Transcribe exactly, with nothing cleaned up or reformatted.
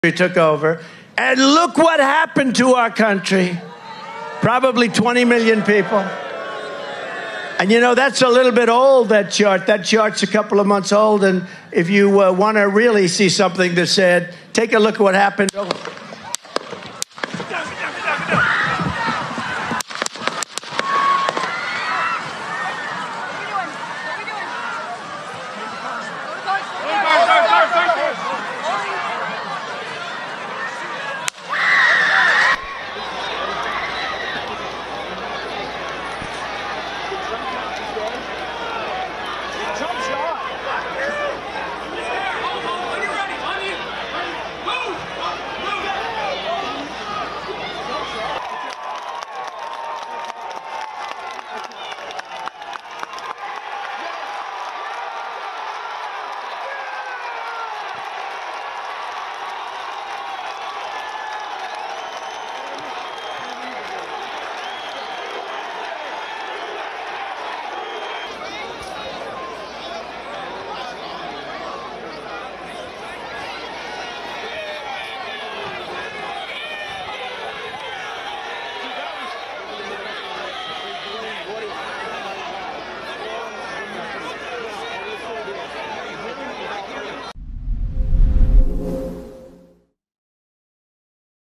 We took over, and look what happened to our country. Probably twenty million people. And you know, that's a little bit old, that chart. That chart's a couple of months old, and if you uh, want to really see something that said, take a look at what happened.